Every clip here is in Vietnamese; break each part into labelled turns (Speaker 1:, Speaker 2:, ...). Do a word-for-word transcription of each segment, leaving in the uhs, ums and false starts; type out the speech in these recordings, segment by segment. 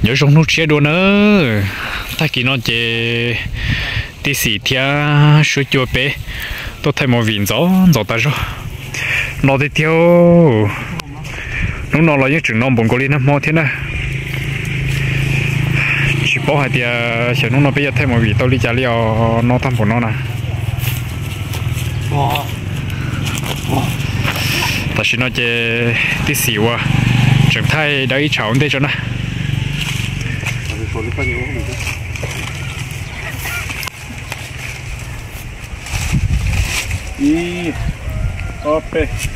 Speaker 1: nhớ trong lúc chế đồ nữa ta kỹ nó chế tí xì thia suy chua bé tôi thấy một vịn gió gió ta rồi nó đi theo nó nó là những trường non bông cô đi nó mò thế này chỉ bỏ hai tia chờ nó nó bây giờ thấy một vịn tôi đi trả liệu nó thăm của nó nè ta chỉ nó chế tí xì qua chẳng thay đấy cháu đây cho nó
Speaker 2: y ok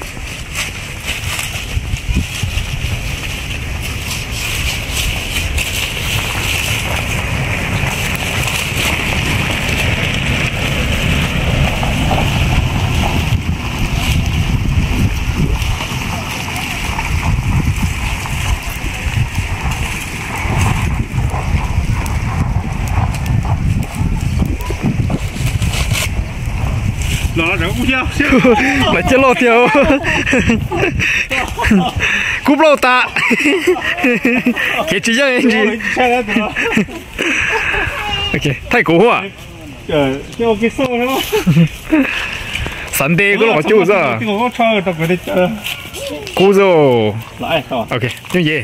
Speaker 1: lại chết lo theo cúp lâu ta cái chỉ cho anh gì ok thay cũ à
Speaker 2: cho cái số đó
Speaker 1: sẵn đây có lo chú sao cũ rồi ok như vậy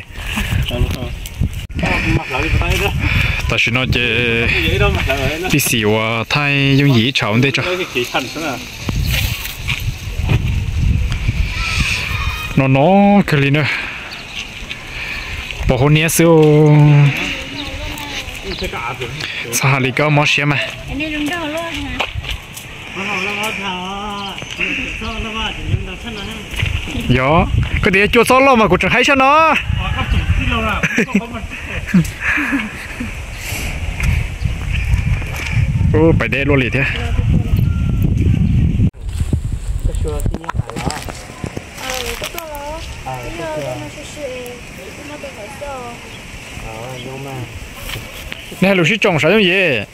Speaker 1: ta chỉ nói chứ đi xỉu à thay dùng gì chọn đây cho nó nó cái gì nữa bỏ hôn nhé siêu sao lại có món xem mà gió cái gì chua xót lo mà cũng chẳng hay cho nó ô phải để luôn liền thế nè lúc xí trồng sao như vậy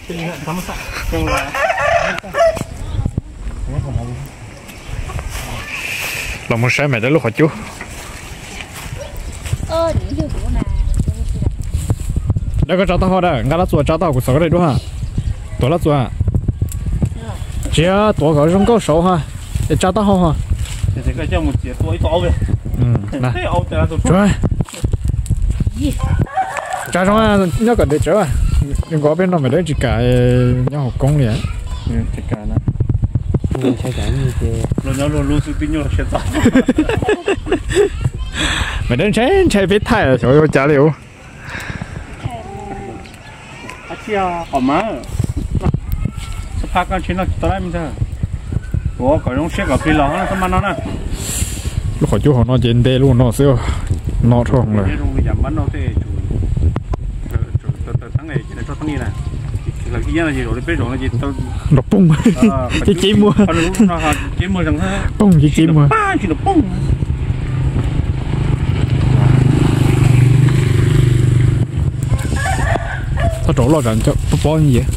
Speaker 1: làm một sai mày đã lúc hả chú đó có cháu tao đó ngay lá chuột cháu tao của sáu cái này đúng hả tuổi lá chuột chỉ tuổi có trong câu số ha để cháu tao không hả
Speaker 2: thì cái cho một chiếc tuổi to vậy
Speaker 1: ừ nè trời cha trong nhớ cả để chơi đừng có bên nào mà đấy chỉ cả nhau học công liền
Speaker 2: chỉ cả nó chơi cả như thế rồi nó luôn luôn sự tin nhau sẽ tạo
Speaker 1: mày đến chơi chơi biết thay rồi trời ơi trả liệu
Speaker 2: à chia hỏng má sắp phát con chuyện nó tới mình thôi ủa có giống xe có phi lỏng nó không ăn nó nè
Speaker 1: lúc hồi chú họ nói trên đây luôn nó xíu nó thong rồi
Speaker 2: là cái gì là gì rồi bây giờ là gì tôi
Speaker 1: nó bung cái chim mua
Speaker 2: chim mua thằng
Speaker 1: bung cái chim mua
Speaker 2: ba chỉ là bung
Speaker 1: nó trổ lo gần cho bao nhiêu vậy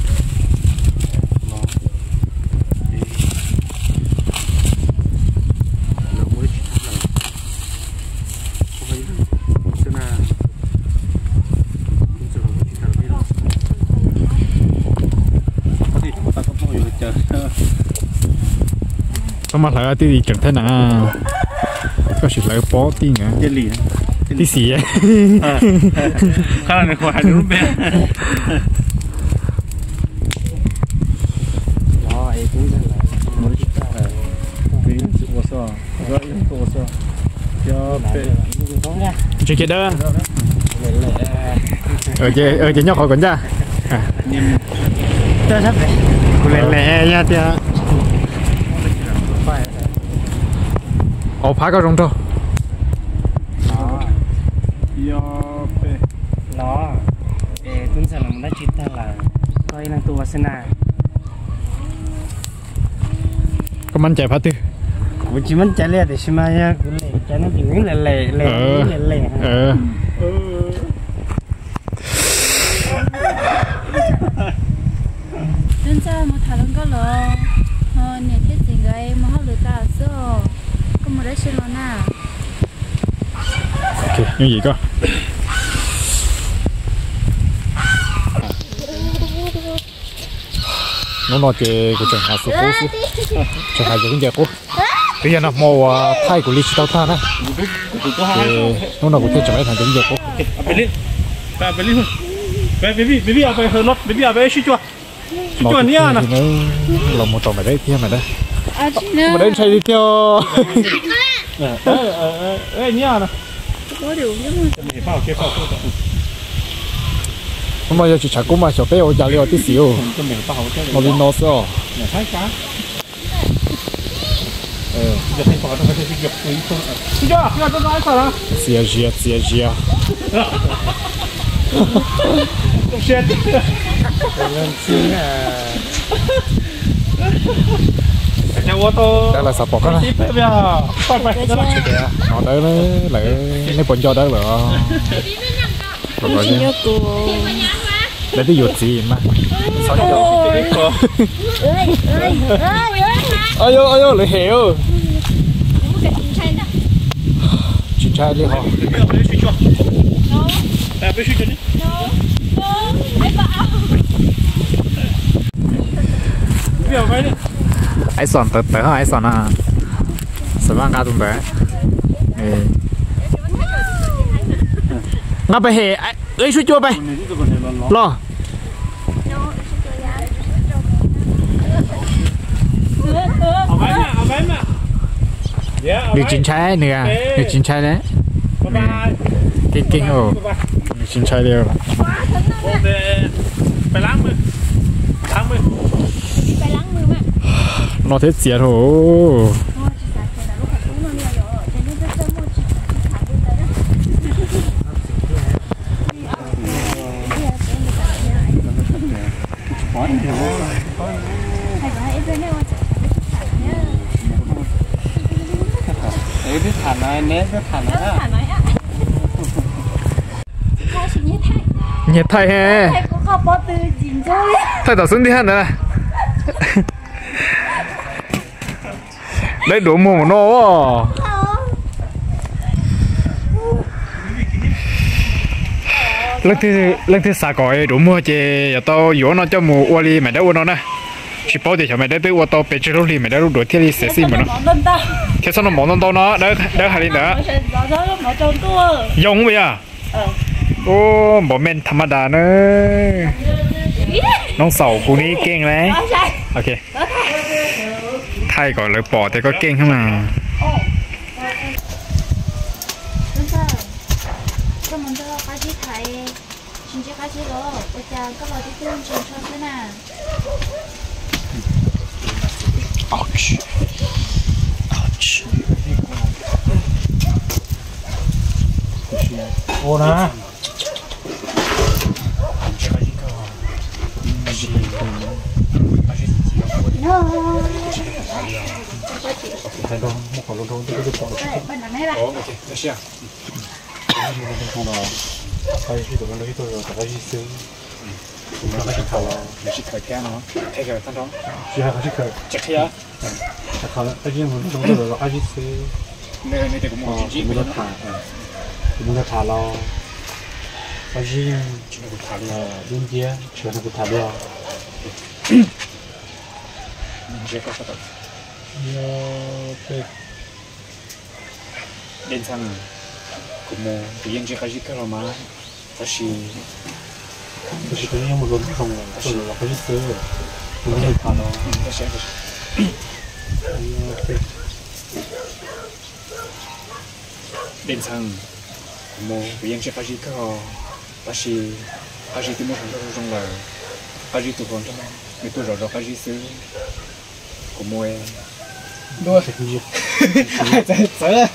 Speaker 1: mà lại tí chẳng thế nào có chỉ lại bó tí nữa tí xì á
Speaker 2: khá là khoai đúng bé
Speaker 1: chuyện kia đó ở chơi ở chơi nhóc khỏi còn ra
Speaker 2: chơi sắp đấy
Speaker 1: lẹ lẹ nha tia ồ phá cao rong trâu
Speaker 2: nó tuấn sản làm đã chít ta là coi năng tu vasana
Speaker 1: có mình chạy phá tư
Speaker 2: của chỉ mình chạy lẹ để xem mà chạy nó chỉ lẹ lẹ lẹ lẹ lẹ
Speaker 1: ờ
Speaker 3: tuấn sản một thằng có lo họ nhảy thiết gì vậy mà họ lừa ta sao có một đấy xin lo na
Speaker 1: ok như gì cơ nó nói về cái chuyện hàng số cố chứ chuyện hàng những giờ cố bây giờ nó mò thay của lịch tao ta đấy nó nào cũng thấy chuyện hàng những giờ cố
Speaker 2: Beli, beli, baby, baby apa yang lot, baby apa yang cuci cuci ni à nè,
Speaker 1: là một tàu mày đấy kia mày đấy mà đấy chạy đi theo
Speaker 2: ê ni à nè,
Speaker 1: hôm nay chỉ chạy cũng mà小贝我家里有啲少我練多少
Speaker 2: 呃，你睇法都係啲肉水多，知咗啊？邊個都拉曬啦？
Speaker 1: 試下試下試下試下，
Speaker 2: 咁 shit，
Speaker 1: 兩千啊！
Speaker 2: 其實我都
Speaker 1: 得啦十磅啦，
Speaker 2: 咩啊？快快得啦！
Speaker 1: 我得咧嚟呢半咗得啦，不過啫，你啲肉自然嘛，所以就。哎呦哎呦，你曉？全差呢嗬？
Speaker 2: 誒，俾雪咗呢？邊有位呢？
Speaker 1: ai sòn tớ tớ ai sòn à? Sebab ngã tung tớ. Ngãไปเหไอ้เอ้ยช่วยจัวไปรอđược chín trái nữa được chín trái đấy kinh kinh ồ được chín trái đều
Speaker 2: ไปล้างมือล้างมือ
Speaker 3: ไปล้างมือมา
Speaker 1: nó thế chết hổ
Speaker 2: Đấy biết thản này, nét biết thản này á.
Speaker 1: nhiệt thay he thay tao xuống đi hơn nữa đấy đủ mồm nó lần thứ lần thứ xa gọi đủ mua chè giờ tao yếu nó cho mù uo li mày đã uo nó nè chỉ bảo thì cho mày đã tới uo tao bị chơi li mày đã đủ đuổi theo đi sẽ xin mà nó thế sao nó mỏng nó tao nó đỡ đỡ hai đi nữa dùng bây giờ ô bỏ men thầm đà nữaน้องเสากูนี่เก่งเลยโอเคไทยก่อนเลยปอแต่ก็เก่งขึ้นมา
Speaker 3: ก็มันจะ开始ถ่ายชิ้นที่开始แล้ว我家ก็รอที่ตื่นชนชนด้วยนะ
Speaker 1: ouch ouch
Speaker 2: โอ้นะ太多，我好多都这个就包了。哦，OK，那行。看到，还有许多人都都有大概意思。我们还是看了，也是看天了，看看看到。是还是看。这看呀。看看了，而且我们中国的还是是。那个那这个么？没得看，嗯，没得看了。而且全部看了，人家全部看了。这个不懂。要被连上como bien je kaji karo ma tashi tashi kani yamu ron kong tashi kaji se mo ni pa no tashi tashi连上como bien je kaji karo tashi kaji tu mo kan ro jong la kaji tu kon me tu ro ro kaji se como é đua chạy chạy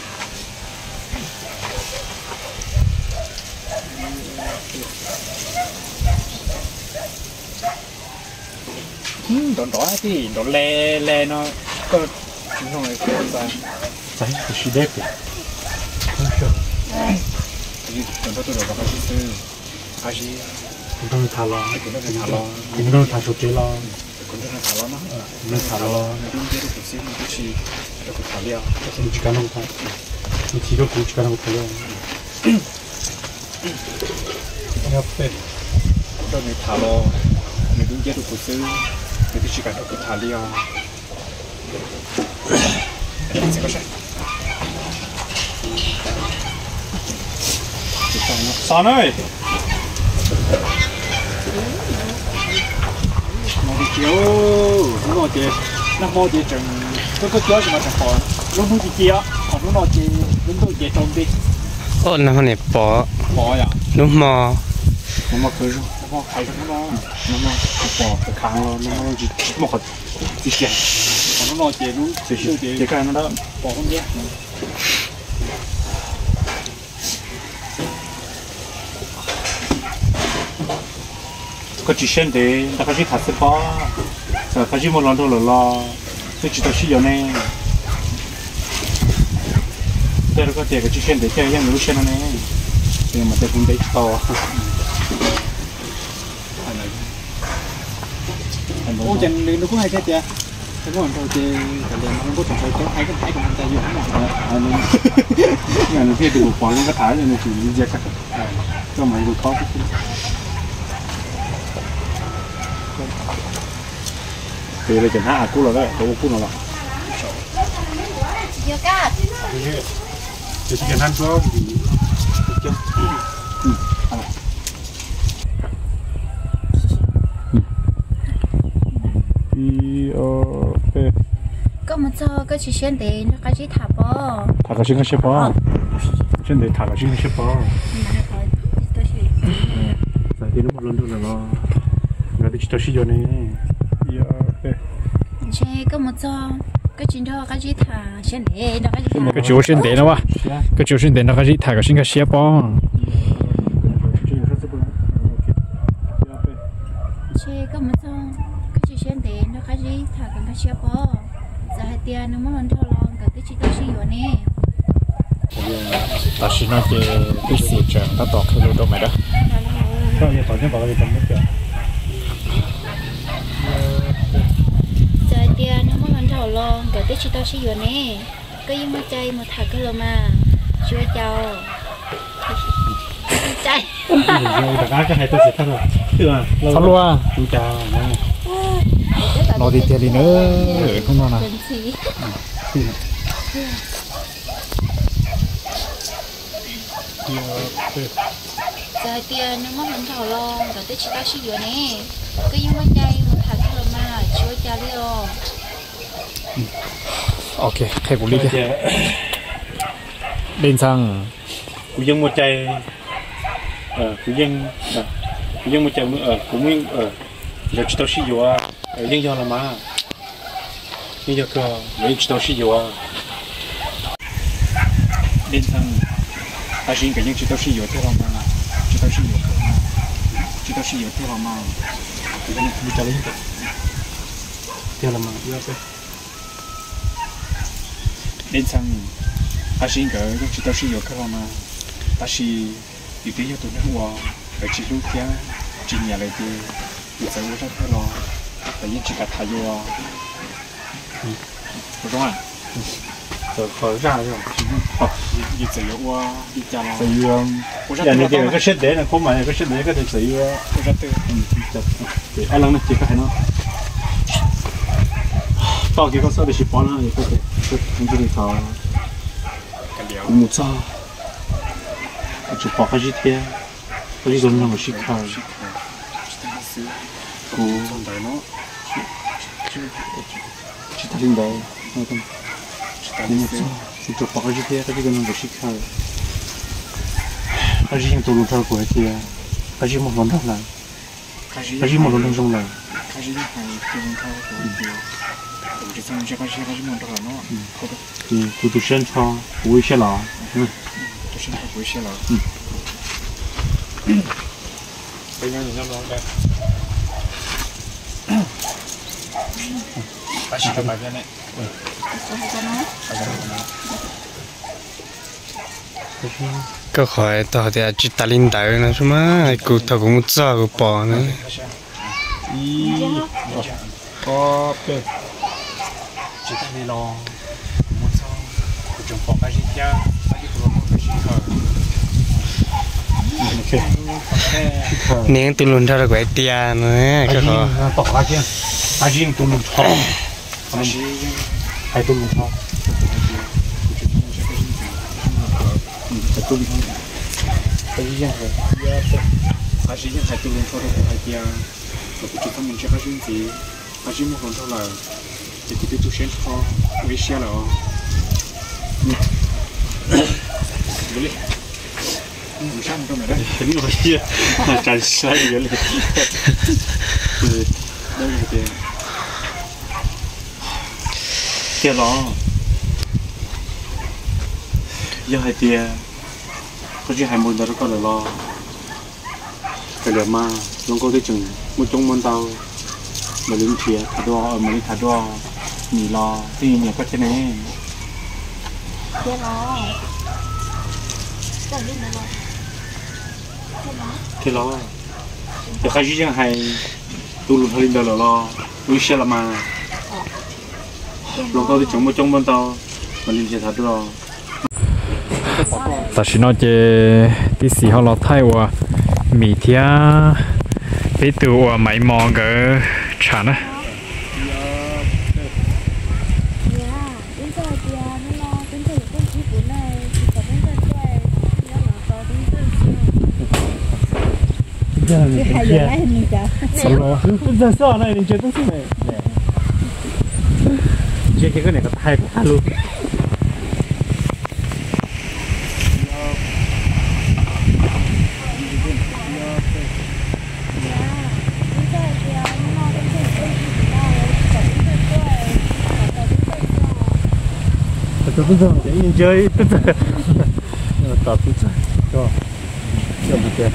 Speaker 2: đòn đỏ thì đòn le le nó có chúng không này có ba chạy thì suy đẹp không sure thì đòn đỏ tôi đòn đỏ cái gì cái gì cũng thà lo cũng thà lo cũng thà số tiền lo cũng thà lo nó cũng thà lo 이렇게 달려. 그래서 지가 너무 다. 이 뒤로 고치가 너무 달려. 옆에 그다음에 달어. 근데 문제도 보스.
Speaker 1: chỉ cả cái thả liao sẽ có sao sao nữa nó đi chiếu nó đi nó mua đi chừng cái cái chỗ gì mà chẳng còn nó mua đi chia còn nó chỉ nó mua đi trồng đi
Speaker 2: ô nó này bỏ
Speaker 1: bỏ à
Speaker 2: đúng mà
Speaker 1: nó mà cứ nó mà khai nó nó nó mà bỏ cái kháng nó nó chỉ một cái chỉ tiền còn nó chỉ nó chỉ chỉ chỉ cái nó đó bỏ không nhé cái chỉ xem để ta cái gì thật sự bỏ giờ cái gì một lần thôi là lo tôi chỉ tôi sử dụng này đây là cái tiền cái chỉ xem để cho những người xem này nhưng mà tôi không thấy to ô chân nó cũng hay thế chứ cái món thôi chứ cái này nó có thể có hai cái hai cái mình ta dùng mà anh ngày nó thấy được một khoản cái thải này chỉ đi ra cắt cho mọi người có thì là chẳng hạn cú là đấy cú cú nào là
Speaker 3: chưa cắt
Speaker 1: chỉ chẳng hạn số chưa
Speaker 3: có một số cái chỉ xem để nó cái chỉ thả bò
Speaker 1: thả cái xin cái bò xin để thả cái xin cái bò giờ thì nó một lần thôi là lo người ta chỉ tới sử dụng này
Speaker 3: chế có một số cái chuyện đó cái chỉ thả xem để nó cái chỉ thả
Speaker 1: cái chiếu xin để nó wa cái chiếu xin để nó cái chỉ thả cái xin cái bò
Speaker 3: chế có một số cái chỉ xem để nó cái chỉ thả cái cái bò giờ hai tiền nó mới lần thâu lòng cái cái chỉ tới sử dụng này
Speaker 1: ta xin nó cái cái sự chẳng ta tỏ cái lô đồ mày đó sao vậy tỏ cho bảo cái tấm nước kìa
Speaker 3: giờ tiền nó mới lần thâu lòng cái cái chỉ tới sử dụng này cái gì mà chơi mà thả cái lô mà chưa chào chơi
Speaker 2: đại家cái hai tôi sẽ thắt rồi
Speaker 1: thắt luôn à
Speaker 2: chú chào
Speaker 1: nó đi tiền đi nữa không nó nào
Speaker 3: giờ tiền nó mới lần thâu lòng cái cái chỉ tới sử dụng này cái gì mà chơi mà thả cái lô mà chưa chào luôn
Speaker 1: ok khai bù đi kìa lên sang
Speaker 2: cú dân một chạy ờ cú dân cú dân một chạy ở cú mình ở giờ chỉ tao sử dụng à dân do là mà dân do cơ lấy chỉ tao sử dụng à
Speaker 1: lên sang ta xin cái những chỉ tao sử dụng thế mà chỉ tao sử dụng chỉ tao sử dụng thế mà
Speaker 2: cái này đi chạy lên theo là mà đi ok
Speaker 1: lên sang ta xin cái chỉ tao sử dụng thế mà ta xin đi tới cho tụi nó qua ở chỉ lúc kia chỉ nhà lại thì bị sai quá thế lo tại vì chỉ cả thay vô có đúng không
Speaker 2: rồi khỏi ra rồi
Speaker 1: đi sai quá đi chả
Speaker 2: sai vô giờ này cái cái set để là không phải cái set để cái để sai vô
Speaker 1: có rất tuyệt
Speaker 2: thì anh làm nó chỉ cái nó bao cái con số để ship nó thì có thể không chỉ có
Speaker 1: cái điều
Speaker 2: một sao chỉ bỏ cái gì thế cái gì rồi nó mà ship cả cô chỉ ta linh đấy nó không nhưng mà chỉ chỉ bỏ cái gì thế cái gì rồi nó mà ship cả cái gì hiện tại luôn thao của thì cái gì một lần thao lại cái gì một lần trong lại
Speaker 1: cái gì phải tiêu thao của điều chỉ xong chỉ cái gì cái gì một lần nó
Speaker 2: thì cô tu sen cho vui xe lò
Speaker 1: tu sen cho vui xe lò bây giờ nhìn nó đây bác sĩ cho bài viết này
Speaker 2: có khỏi tao thì chỉ ta linh đại nữa chứ mà cô thằng cũng sợ cô bỏ nữa
Speaker 1: có bê chỉ ta đi lo một sao của chúng bỏ cái gì kia cái gì của nó cái gì thôi
Speaker 2: nên tụi luôn cho quậy tiền nữa cái đó
Speaker 4: tỏ ra kia ai riêng tụi luôn cho hay tụi luôn cho cái gì vậy ai riêng hay tụi luôn cho được hay kia rồi tụi chúng mình sẽ hay riêng gì hay riêng một phần thôi là thì tụi tụi sẽ cho với xe là Really? Mình sang trong này đấy. Tính rồi kia. Trái sai vậy đấy. Đây là tiền. Tiền đó. Giờ hai tiền. Có chỉ hai mươi đó có là lo. Cái là mà nó có cái chừng một trong món tàu mà lính chia thà đo mà lính thà đo nghỉ lo thì nhà có thế này.
Speaker 3: Thế đó.
Speaker 4: Thế lo, để khai riêng hay tu luyện hơi lên đời lo, nuôi xe là mà, lúc đó thì chúng mới trong bên tàu, mình đi chơi thật rồi.
Speaker 1: ta chỉ nói về tí xí họ lo thay wa mì thia, bây giờ wa máy mò cái chả nữa.
Speaker 4: Sao rồi? Giờ sao này mình chơi东西này? Chơi cái này có thay quá luôn. Tôi bây giờ để nhìn chơi bây giờ tập bây giờ cho cho một cái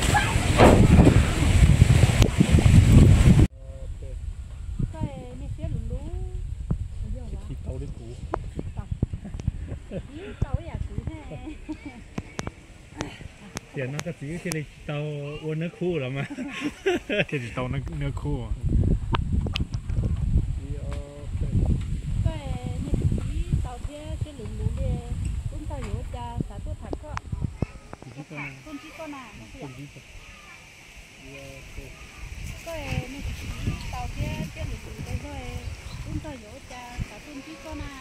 Speaker 4: tiền nó có chỉ cái này tàu uốn nước khu rồi mà
Speaker 1: Thì tàu nó nó khu.
Speaker 3: Con chỉ con nào nó không có cái này tàu kia kia được rồi rồi chúng ta nhớ cha cả con chỉ con nào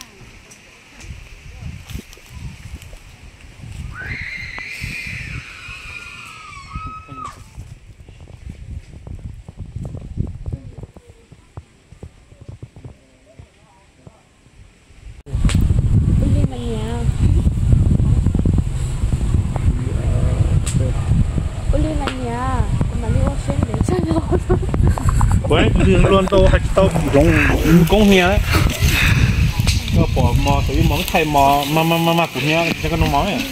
Speaker 4: vậy đường luôn tô hạt tô giống công nghe đấy nó bỏ mò tự món thay mò mà mà mà mà của nghe cho cái nó món này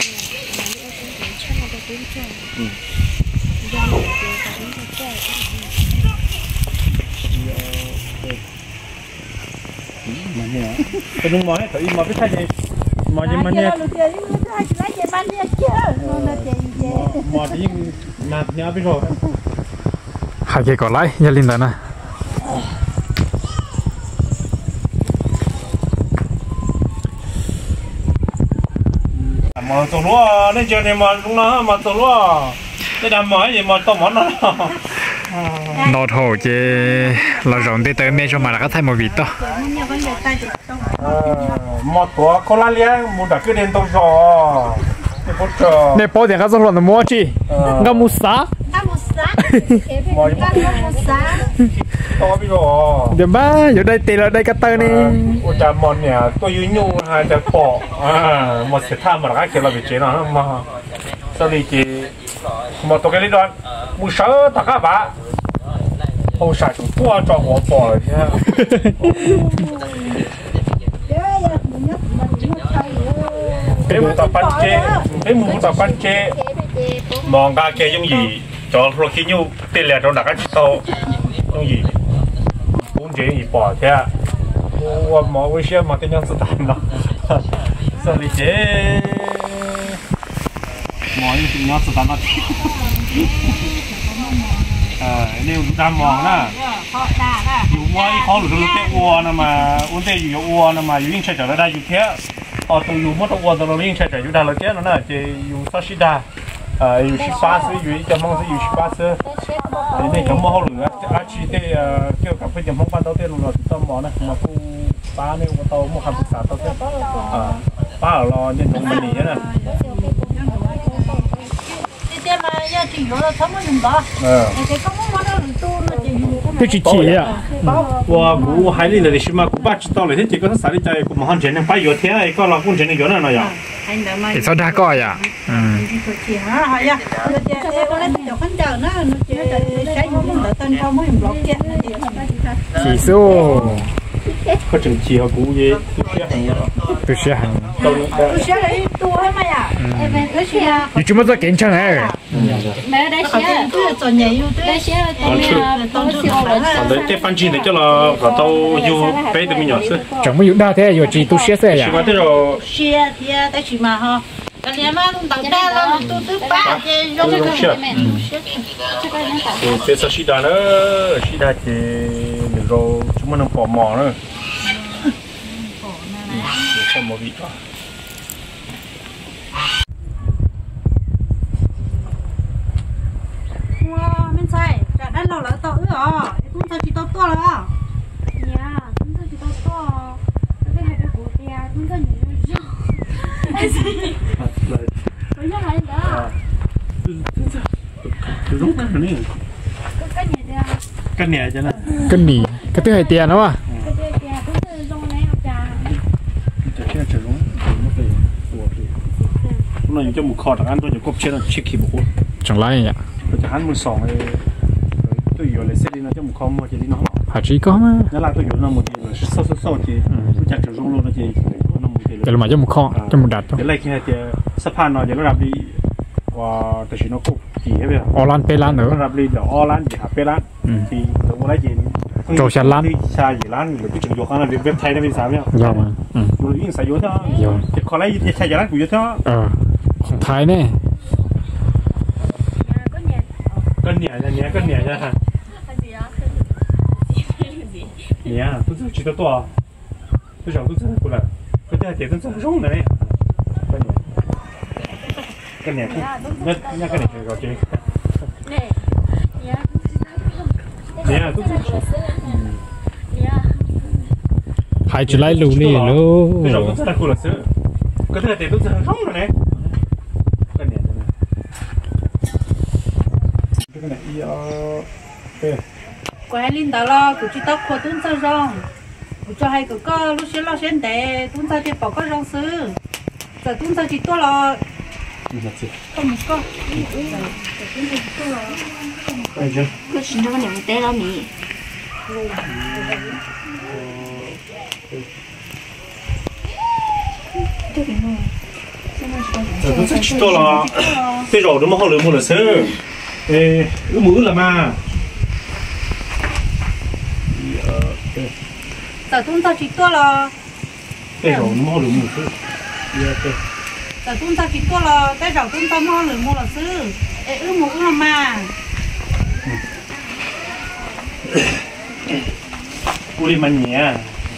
Speaker 4: mà nghe cái nó món này tự mò biết thay gì mò gì mà nghe mò thì nạp nhớ biết rồi
Speaker 1: Hai cái còn lại, gia linh đó nè.
Speaker 4: Mà tổ lúa nên giờ này mà cũng nó mà tổ lúa cái đám mỏi gì mà tổ món nó
Speaker 1: Nó thổ chứ là rộng tới tới mẹ cho mà là có thay một vịt đó.
Speaker 4: Một tổ có lá lia một đặc cái đèn tông giò
Speaker 1: Nè bỏ tiền các số lượng mua chi ngâm mù xá
Speaker 4: to bây giờ
Speaker 1: Điểm ba, ở đây tiền ở đây cái tơ này
Speaker 4: ôi cha mòn nè tôi yêu nhau hai cha bỏ à một sẽ tham mà cái kia là bị chế nó mà sao đi chị một tổ cái lý đoạn mua sớ tất cả bà không sai chúng tôi cho họ bỏ rồi cái một tập bánh chế cái một tập bánh chế mòn ga kia giống gì cho rồi khi nhau tiền lẻ trong đặc cái tàu giống gì cũng chế gì bỏ thế à我冇危险嘛，点样子弹咯？这里这，冇一点样子弹咯。呃，你有弹忙啦，有我一考虑到这窝那么，我这有窝那么，有人吃着了，但有天，哦，都有么多窝的了，人吃着有的了，这了呢，这有啥事的？ à yêu十八岁yêu cho mong sẽ yêu十八岁thì này trong mong lửa á chỉ để kêu các bên trong mong ban đầu tiên rồi tao mong này mà cô ba này của tao một hàng thực sản tao thế à ba ở lo nhân trong bên này nè
Speaker 5: cái mà giờ chỉ có thấm một lần đó cái không có đâu tu nó chỉ
Speaker 1: cái chỉ chỉ à
Speaker 4: 我我海里的是嘛，我爸知道了，这这个是啥的在我们汉城呢，把油田一个老公城的油那那样。
Speaker 1: thì sao đã coi à ừ
Speaker 5: chỉ hả hả ya nó chỉ cái con này cho con chờ nó nó chỉ cái những món tên không mới block kia
Speaker 1: chỉ số
Speaker 4: có chừng chiều cũ gì
Speaker 1: tôi sẽ hành
Speaker 5: tôi sẽ lấy tu hết mà ya tôi sẽ
Speaker 1: 你这么多괜찮아
Speaker 3: mẹ đây sẽ
Speaker 5: tôi cho nhảy vô
Speaker 3: đây sẽ tôi tôi
Speaker 4: còn đấy cái ban chỉ để cho là có tao yêu bé được mình nhỏ xưa
Speaker 1: chẳng có đa thế rồi chỉ tôi sẽ sẽ
Speaker 4: chỉ có thế rồi
Speaker 5: xe thì đây chỉ mà ha cái này mà tao đã là tôi tôi ba cái giống
Speaker 4: tôi không sợ thì thế sao xí đá nữa xí đá thì mình rồi chúng mình bỏ mỏ nữa không một vị đó
Speaker 5: wow mình sai đã đã lâu là tao ư à tôi sao chỉ tao to là
Speaker 3: nhà chúng ta chỉ có to cái này cái của tia chúng ta nhìn nó bây giờ là đó
Speaker 4: lúc cái này
Speaker 3: cái gì tia
Speaker 4: cái này cho nó
Speaker 1: cái nỉ cái thứ hai tiền đúng không
Speaker 3: cái tia chúng ta dùng này học trà
Speaker 4: cái này chỉ dùng nó phải phù nó dùng cho một kho đặc ăn tôi chỉ cốp trên là chiếc kìm bộ
Speaker 1: chẳng lẽ vậy
Speaker 4: tôi chỉ hắn một sòng này tôi hiểu là sẽ đi nó cho một kho mà chỉ đi nó
Speaker 1: hả chỉ có mà
Speaker 4: nhớ là tôi hiểu nó một gì là sau sau sau thì tôi chắc chỉ dùng luôn nó chỉ nó một gì
Speaker 1: để mà cho một kho cho một đặt
Speaker 4: để lại cái thì sắp hàng nó để nó làm đi và tôi chỉ nó cốp chỉ hết bây giờ
Speaker 1: Oran pe lan nữa
Speaker 4: nó làm đi là Oran thì hả pe lan thì tôi muốn lấy gì
Speaker 1: Trâu chăn lan
Speaker 4: xa gì lan rồi cái trường dục nó về Thái nó bên sao nhá
Speaker 1: do mà
Speaker 4: rồi những sai yếu đó thì còn lấy thì sai gì lan của yếu đó
Speaker 1: ờของไทยแน่
Speaker 4: cái nhẹ nha nhẹ cái nhẹ nha nhẹ tôi chỉ chỉ to tôi想都真过来可这点真真肉呢cái nhẹ cái nhẹ那那个你这个这nhẹ都
Speaker 1: hai chỉ lấy lù nè lù
Speaker 4: tôi想都真过来是可这点都真肉了呢cái nhẹ này cái này yêu
Speaker 5: quay lên đó lo của chị tóc của tuấn sao rong của cho hay của có lúc xưa lo xuyên để tuấn sao thì bỏ có rong sư giờ tuấn sao chỉ tôi lo không một con
Speaker 3: cứ xin nó nhận té lo mì
Speaker 4: tôi sẽ chỉ tôi là bây giờ nó mà họ lừa mua là sơ ê ứ mũ là mà
Speaker 5: giờ tuấn sao chỉ tôi lo
Speaker 4: bây giờ nó mà họ lừa mua sơ
Speaker 5: giờ tuấn sao chỉ tôi lo bây giờ tuấn sao mà lừa mua là sư ê ứ mũ là mà
Speaker 4: cô đi mà nhẹ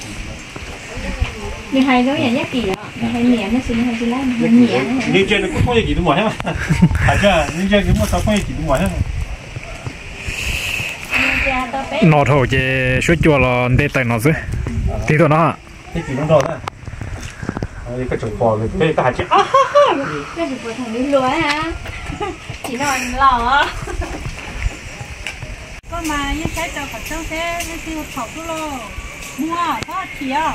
Speaker 3: mì hay nó nhẹ nhất kỳ đó mì hay nhẹ nó xin hay xin lấy mì nhẹ
Speaker 4: nhưng trên nó cũng không có gì đúng mà ha phải chưa nhưng trên cái mua sao không có gì đúng mà ha
Speaker 1: nọ thổ chế suốt chùa là để tay nó chứ thì thôi nó
Speaker 4: cái gì nó đâu đó cái trồng bò rồi cái ta chỉ
Speaker 3: cái gì của thằng đi lúa hả chỉ nói lò
Speaker 5: có mà như cái cho phải trong thế nó tiêu thọ cứ lo mua có chỉ à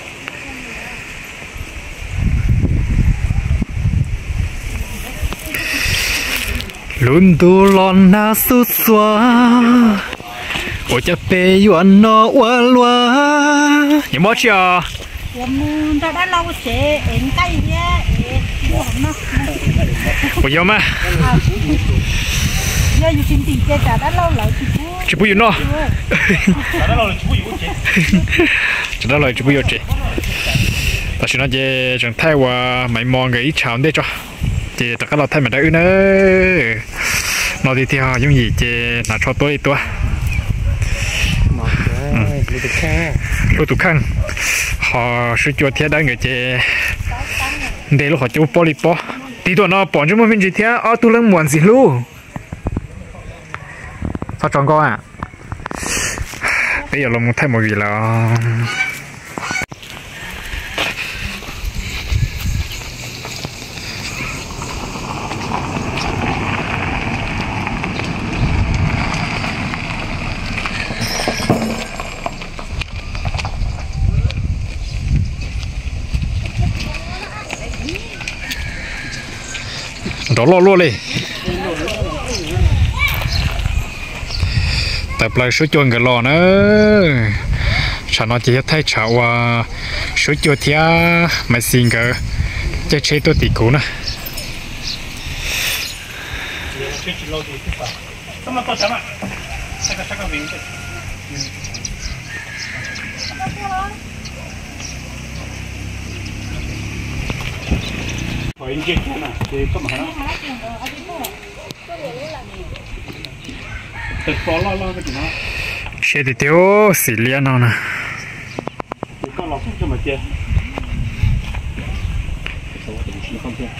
Speaker 1: luôn tu lon na sút xóa ôi cha pe yuan nó quá loa những món chưa
Speaker 5: em muốn cho đã lâu sẽ em tay nhé mua nó
Speaker 1: ôi giờ mà
Speaker 5: giờอยู่chính tỉnh kia đã lâu rồi
Speaker 1: chỉ bùi nó
Speaker 4: đã lâu rồi chỉ bùi chứ
Speaker 1: chỉ đã lâu chỉ bùi chứ ta chỉ nói về chẳng thay qua mấy món cái cháo để cho chị tất cả là thay mình đã ư nữa nó đi theo giống gì chị là cho tôi tôi lúa tủ khăn họ sử dụng theo đó người chị để lúc họ chụp polypo tí tuổi nó bỏ cho một viên gì thế ở tu lăng muộn gì luôn sao chọn con à bây giờ là một thay một gì là đó lo luôn đi tập lại số chuồn cái lò nữa sao nó chỉ thấy chảo à số chuồn thì mà xin cái chơi chơi tôi tỉ cũ nè
Speaker 4: Hỏi chuyện chứ nào, thì có mà nó. Thật khó lo lo cái gì nó.
Speaker 1: xe thì tiêu xì liên nào nè.
Speaker 4: Có lọc cho mà chơi. Không chơi.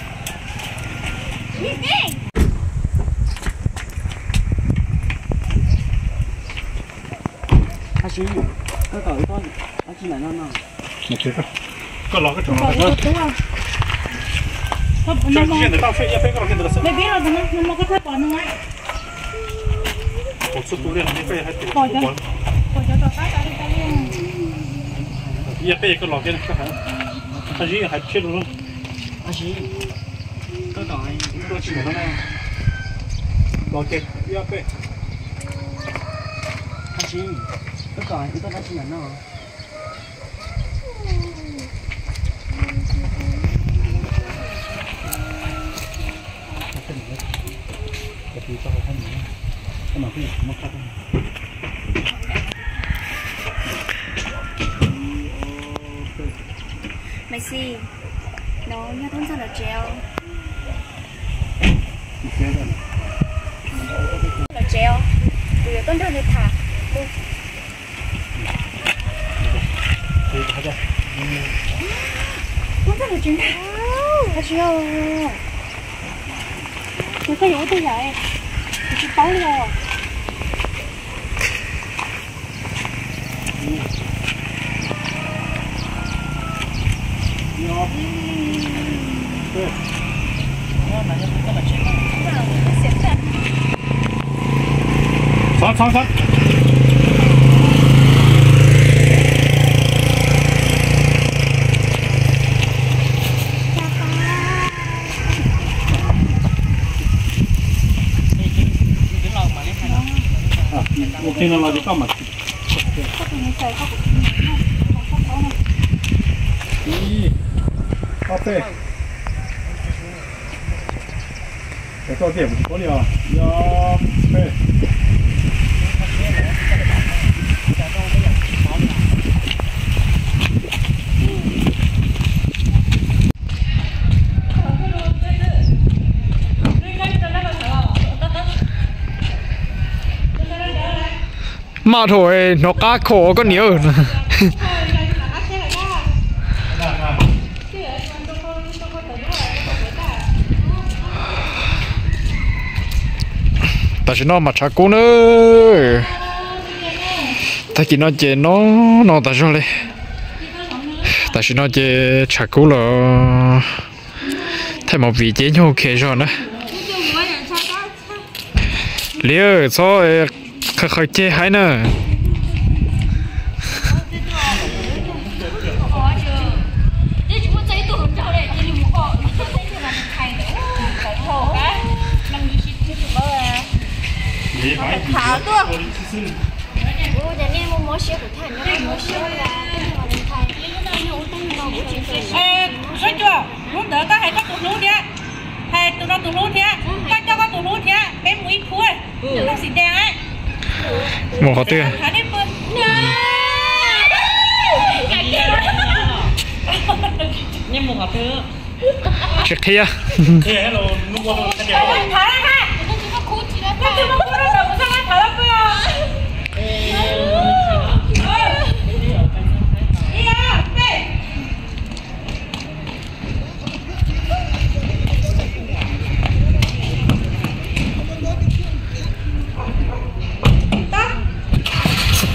Speaker 2: anh chị, cái cởi con, anh chị này nó nào.
Speaker 4: Mà chơi có. Có lọc cái chỗ nào đó.
Speaker 5: Không,
Speaker 4: Cho chuyện để tao phê phê cái cái đó.
Speaker 5: mày biết rồi nó nó có thể bỏ nó ngay.
Speaker 4: Một số túi này phê hay tiền.
Speaker 5: Bỏ cho. Bỏ cho tao cái cái cái liền.
Speaker 4: Giờ phê cái lọc cái này hả? Anh chị hay chết luôn.
Speaker 2: Anh chị, cái cởi,
Speaker 4: Tôi chỉ nó nào. Lọc cái, giờ phê.
Speaker 2: anh chị, cái cởi, cái đó chị này nó.
Speaker 4: Thì cho họ thân nữa. Cái mà cái nó khác.
Speaker 3: mày xì nó nhớ thôn sao là treo là treo từ con đâu để thả thôn sao là treo là treo tôi có yếu tôi vậy tôi tao liền
Speaker 4: Sáng sáng sáng. Ok nó là gì không mà. Ok. Cái câu điểm có điều. Yo. Hey.
Speaker 1: mà thôi nó cá khổ có nhiều ta chỉ nó mà chả cố nữa ta chỉ nó chơi nó nó ta cho lên ta chỉ nó chơi chả cố là thay một vị trí nhau kia rồi nữa liệu cho khởi khởi chơi hay nữa
Speaker 3: thả tôi ủa giờ nên mua món xíu của thằng nó món xíu là cái mà mình thay
Speaker 5: Ê, nói chưa? Lúc đó ta hay có tụi lú thế, hay tụi nó tụi lú thế, ta cho có tụi lú thế, bé mũi cua, nó xịt đen ấy.
Speaker 1: một họ tiêu
Speaker 5: Thả đi bươn.
Speaker 2: nhưng một hộp nữa
Speaker 1: check kia
Speaker 4: Thì hello, lúc qua luôn.
Speaker 5: Thả ra ha. Cái tụi nó cua nó đâu có sao thả ra bươn.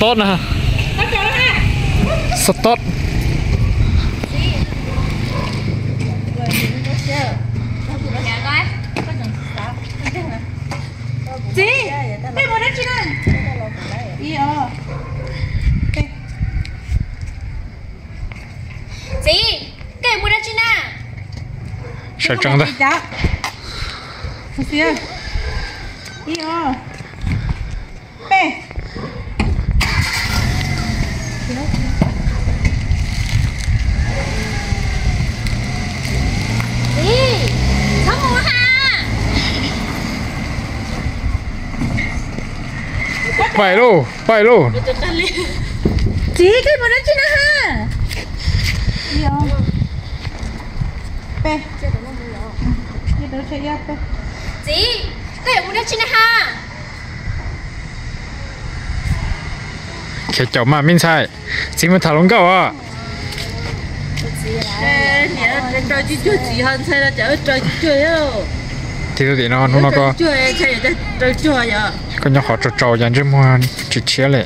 Speaker 1: tốt nè sốt tốt
Speaker 5: chị đây một đất chị này đi ờ
Speaker 3: chị cái mua đất chị nè
Speaker 1: sợ trăng đó
Speaker 5: không xíu đi ờ bê
Speaker 3: chị sao mua ha
Speaker 1: phải luôn phải luôn
Speaker 5: chị cái một đất chị nè ha đi ờ bê đi đâu chơi ya bê
Speaker 3: chị cái mua đất chị nè ha
Speaker 1: cái chỗ mà mình sai xin một thảo luận câu à
Speaker 5: nè trời chị chơi chị hơn sai là trời trời chơi á
Speaker 1: thì tôi nó nó có
Speaker 5: chơi chơi trời trời chơi à
Speaker 1: có nhau họ trò trò dành cho mua chỉ chia lệ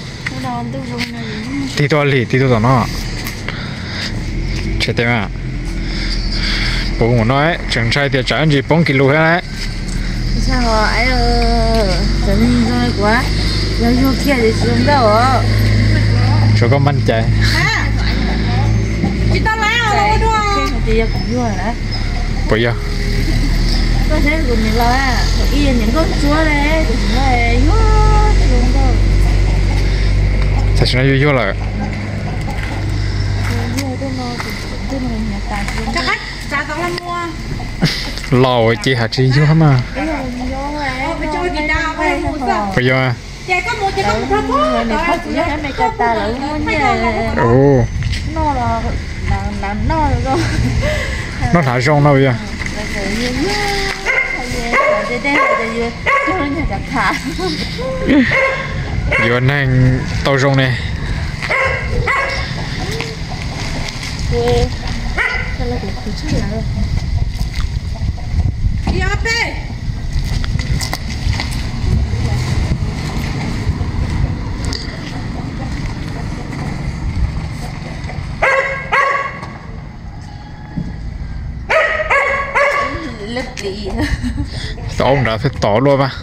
Speaker 1: thì tôi lì thì tôi nó chết thế mà bố muốn nói chẳng trai thì chẳng gì bốn kilo hết đấy
Speaker 5: sao hả ấy ờ真rồi quá要用铁的使用到哦
Speaker 1: cho conมั่นใจ
Speaker 5: chị ta lấy à đâu đó chị cũng vui hả
Speaker 1: bây giờ
Speaker 5: có thể của mình lo à y những con chúa đấy thì nó là vô dùng đâu
Speaker 1: thật sự nó vui vui là
Speaker 5: chắc khách giá tao làm mua
Speaker 1: lò chị hạt chị vui lắm mà
Speaker 5: bây giờ chị ta phải mua sao
Speaker 1: bây giờ
Speaker 5: chị có mua chị có mua có này không chỉ là mày cho ta là muốn nhờ
Speaker 1: ồ
Speaker 5: nó là là nó rồi
Speaker 1: nó thả rong đâu vậy giờ đang tàu rong này
Speaker 5: đi áp đi lấp đi
Speaker 1: ông đã phải tỏ luôn mà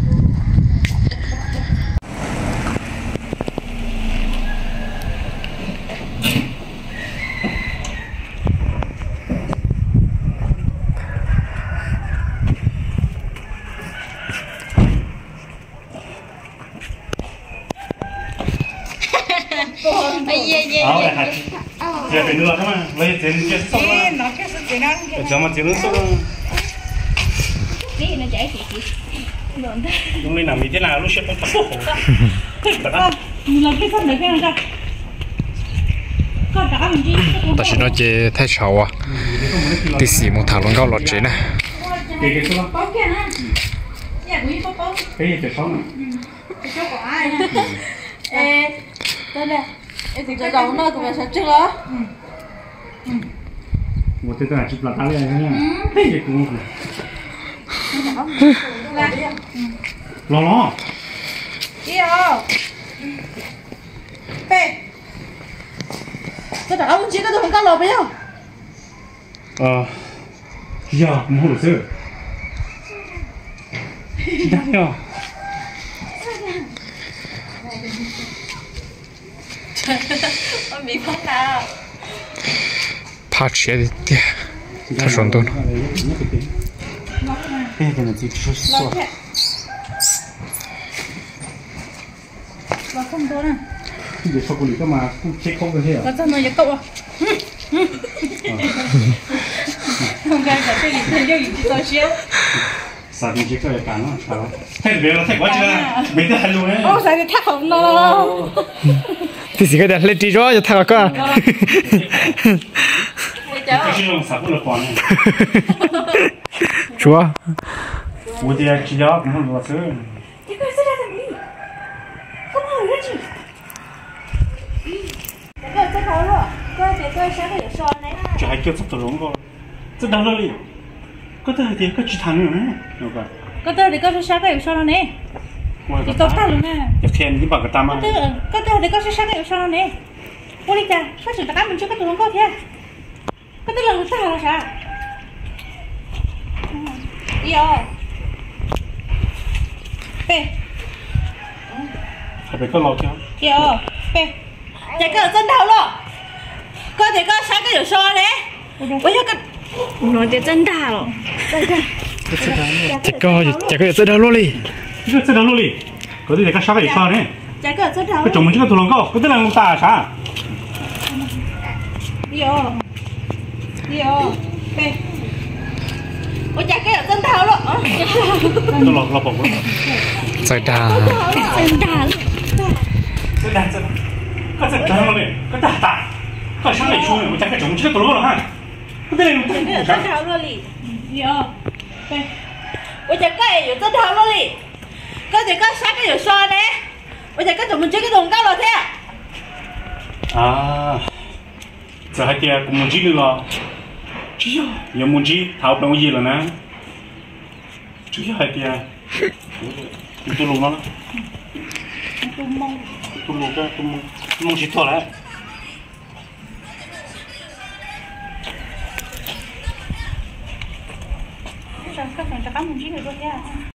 Speaker 4: áo này hạt giờ phải nữa mà lấy tiền kia xong rồi
Speaker 5: nó cái sự tiền ăn
Speaker 4: giờ mà tiền nó xong rồi
Speaker 3: chị nó chạy chị
Speaker 4: chúng mình làm như thế nào lúc xếp không thật tốt
Speaker 5: là cái con đấy cái nào ra con đã ăn gì
Speaker 1: ta chỉ nói chế thay sầu à tí xì một thảo luận câu lọt chế nè
Speaker 4: cái cái số
Speaker 5: bóc kia ha nhà quý bóc bóc
Speaker 4: cái gì phải xong
Speaker 5: cái chỗ của ai ha ê đây này ê thì cái đầu nó cũng là sắp trước đó
Speaker 4: một cái là chụp là tao lên nha cái gì cũng lo lo
Speaker 5: đi rồi bê cái đó ông chỉ có được con lột bây giờ
Speaker 4: ờ giờ mua được chưa đang rồi
Speaker 5: ông bị phong nào
Speaker 1: phá chế đi đi phá xuống tôi
Speaker 4: cái cái này chỉ số số
Speaker 5: và không tốt nè
Speaker 4: để cho cô lý cơ mà cũng check không được hết
Speaker 5: và cho nó giật cậu à không cái cái cái cái cái cái tôi xíu
Speaker 4: sao thì check cái cái nó sao thế bây giờ thấy quá chưa bây giờ hành luôn đấy
Speaker 5: ô sao cái thắt không nó
Speaker 1: tí xì cái đẹp lên tí rõ cho thảo cơ
Speaker 4: cái gì nó sao cũng là quan này
Speaker 1: chúa
Speaker 4: 我的指甲不能落色。
Speaker 5: 你快在这等你，干嘛有人去？这个这条路，这别个下个有说呢。
Speaker 4: 这还叫怎么弄个？这到哪里？这到底个鸡汤呢？那个。
Speaker 5: 这到底个是下个有说了呢？ thì tao ta luôn nè
Speaker 4: จะเคนที่ปากกระตามา
Speaker 5: có thứ có thứ để có sẽ sáng cái ở sau này ôi đi cha có sự tất mình chưa có tụi nó có thế có thứ là người ta là sao đi ô bê
Speaker 4: ใครไปก็รอเจ้า
Speaker 5: đi ô bê chạy cái ở chân đầu luôn có thể có sáng cái ở sau này bây giờ cái
Speaker 3: nói tiếng chân đà rồi
Speaker 1: 这个这个这条路里，
Speaker 4: 这个这条路里，嗰啲你家啥个有啥呢？
Speaker 5: chạy cái ở chân đầu
Speaker 4: 佢仲唔知個土龍哥，嗰啲兩大啥？
Speaker 5: đi ô đi ô bê ôi chạy cái ở chân đầu luôn
Speaker 4: 都落落步啦。
Speaker 1: 在打，
Speaker 3: 真打了
Speaker 4: 真大真，嗰隻咁樣嘅，嗰大大，嗰上嚟出，我真係仲唔知個土龍哥啦嚇。嗰啲兩
Speaker 5: chạy cái ở
Speaker 4: 大
Speaker 5: chân đầu luôn đi đi ô bê ôi chạy cái ở chân đầu luôn đi có thể có sáng cái ở sau này ôi chạy cái tụi mình chơi cái đồng cao rồi thế à
Speaker 4: 啊，就係啲個木枝咯。主要有木枝，頭俾我熱啦呢。主要係啲啊，你都錄啦。
Speaker 5: tôi mong
Speaker 4: tôi錄cái tôi tôi mong chỉ thôi lại.
Speaker 5: các bạn cho các mình chỉ người thôi nha